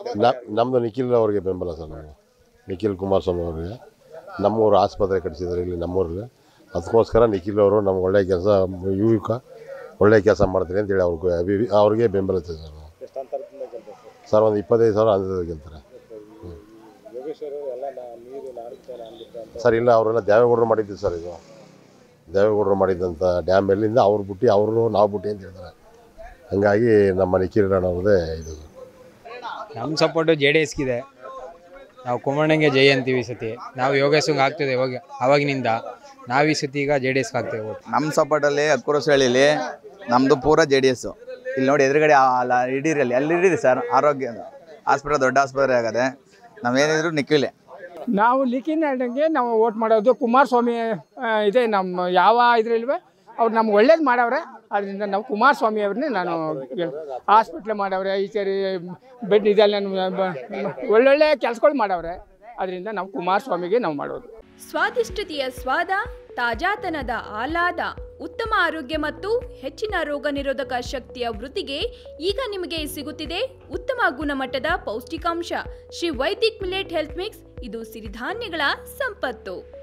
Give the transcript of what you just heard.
ನಮ್ಮದು ನಿಖಿಲ್ ಅವರಿಗೆ ಬೆಂಬಲ ಸರ್. ನಾವು ನಿಖಿಲ್ ಕುಮಾರಸ್ವಾಮಿ ಅವರಿಗೆ ನಮ್ಮೂರು ಆಸ್ಪತ್ರೆ ಕಟ್ಟಿಸಿದ್ದಾರೆ ಇಲ್ಲಿ ನಮ್ಮೂರಲ್ಲಿ. ಅದಕ್ಕೋಸ್ಕರ ನಿಖಿಲ್ ಅವರು ನಮ್ಗೆ ಒಳ್ಳೆಯ ಕೆಲಸ ಯುವಕ ಒಳ್ಳೆಯ ಕೆಲಸ ಮಾಡ್ತಾರೆ ಅಂತೇಳಿ ಅವ್ರಿಗೆ ಬೆಂಬಲ ಸರ್. ನಾವು ಸರ್ ಒಂದು 25,000 ಅಂತರದಲ್ಲಿ ಗೆಲ್ತಾರೆ ಸರ್. ಇಲ್ಲ ಅವರೆಲ್ಲ ದೇವೇಗೌಡರು ಮಾಡಿದ್ದು ಸರ್. ಇದು ದೇವೇಗೌಡರು ಮಾಡಿದ್ದಂಥ ಡ್ಯಾಮ್ ಮೇಲಿಂದ ಅವ್ರು ಬಿಟ್ಟು ಅವರು ನಾವು ಬಿಟ್ಟು ಅಂತ ಹೇಳ್ತಾರೆ. ಹಂಗಾಗಿ ನಮ್ಮ ನಿಖಿಲ್ ಅವ್ರದ್ದೇ ಇದು. ನಮ್ಮ ಸಪೋರ್ಟು JDSಗಿದೆ. ನಾವು ಕುಮಾರಣ್ಣಂಗೆ ಜೈ ಅಂತೀವಿ ಈ ಸತಿ. ನಾವು ಯೋಗೇಶ್ಗೆ ಆಗ್ತದೆ ಅವಾಗಿನಿಂದ. ನಾವು ಈ ಸತಿ ಈಗ JDSಗೆ ಆಗ್ತೇವೆ. ನಮ್ಮ ಸಪೋರ್ಟಲ್ಲಿ ಅಕ್ಕುರಸಳ್ಳಿಲಿ ನಮ್ಮದು ಪೂರ JDS. ಇಲ್ಲಿ ನೋಡಿ ಎದುರುಗಡೆ ಇಡೀರಲ್ಲಿ ಅಲ್ಲಿದೆ ಸರ್. ಆರೋಗ್ಯ ಆಸ್ಪತ್ರೆ ದೊಡ್ಡ ಆಸ್ಪತ್ರೆ ಆಗದೆ. ನಾವೇನಿದ್ರು ನಿಖಿಲೇ. ನಾವು ಲಿಖಿನಗೆ ನಾವು ವೋಟ್ ಮಾಡೋದು. ಕುಮಾರಸ್ವಾಮಿ ಇದೆ ನಮ್ಮ ಯಾವ ಇದರಲ್ವೇ ಅವ್ರು ನಮ್ಗೆ ಒಳ್ಳೇದು ಮಾಡವ್ರೆ. ಅದರಿಂದ ನಾವು ಕುಮಾರಸ್ವಾಮಿ ಅವ್ರನ್ನೇ ನಾನು ಹಾಸ್ಪಿಟ್ಲ್ ಮಾಡವ್ರೆ. ಈ ಸರಿ ಬೆಡ್ ಇದೆಲ್ಲ ಒಳ್ಳೊಳ್ಳೆ ಕೆಲಸಗಳು ಮಾಡವ್ರೆ. ಅದರಿಂದ ನಾವು ಕುಮಾರಸ್ವಾಮಿಗೆ ನಾವು ಮಾಡೋದು. ಸ್ವಾದಿಷ್ಟತೆಯ ಸ್ವಾದ, ತಾಜಾತನದ ಆಹ್ಲಾದ, ಉತ್ತಮ ಆರೋಗ್ಯ ಮತ್ತು ಹೆಚ್ಚಿನ ರೋಗ ನಿರೋಧಕ ಶಕ್ತಿಯ ವೃದ್ಧಿಗೆ ಈಗ ನಿಮಗೆ ಸಿಗುತ್ತಿದೆ ಉತ್ತಮ ಗುಣಮಟ್ಟದ ಪೌಷ್ಟಿಕಾಂಶ Shri Vaidik millet health mix. ಇದು ಸಿರಿಧಾನ್ಯಗಳ ಸಂಪತ್ತು.